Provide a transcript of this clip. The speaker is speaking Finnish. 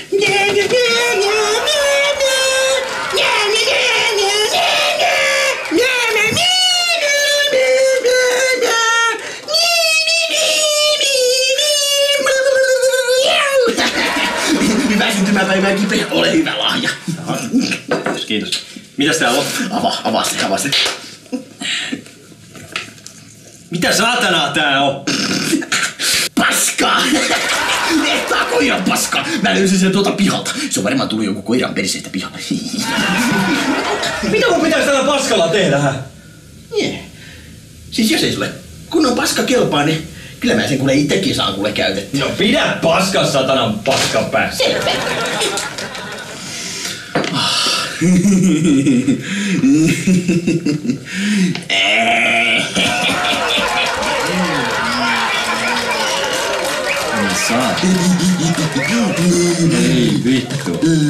Hyvää syntymäpäivää, Kipe. Ole hyvä lahja. Kiitos. Mitäs täällä on? Avaa se. Mitä saatanaa tää on? Paskaa! Ehtaa koiran paskaa! Mä löysin sen tuolta pihalta. Se on varmaan tullut joku koiran perseestä pihalle. Mitä mun pitäis tällä paskalla tehdä, hä? Siis jos ei sulle kunnon paska kelpaa, niin kyllä mä sen kuule itsekin saan kuule käytettyä. No pidä paskas, satanan paskan päässä. Selvä. Ei vittu.